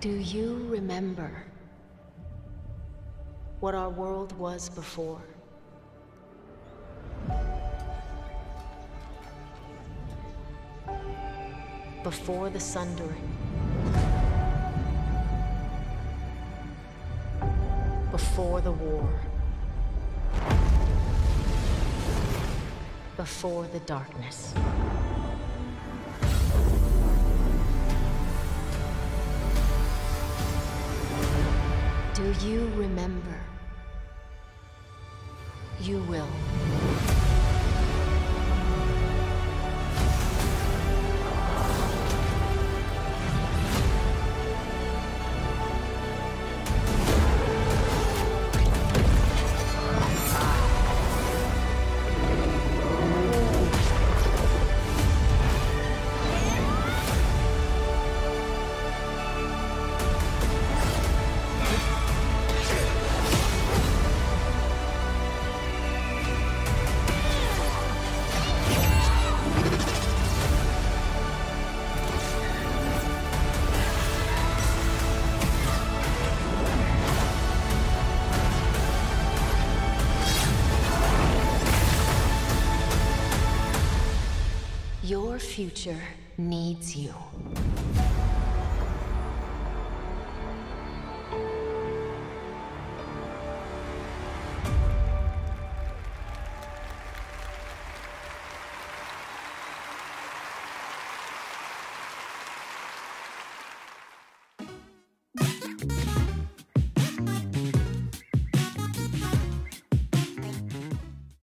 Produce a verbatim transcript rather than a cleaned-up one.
Do you remember what our world was before? Before the Sundering. Before the war. Before the darkness. Do you remember? You will. Your future needs you.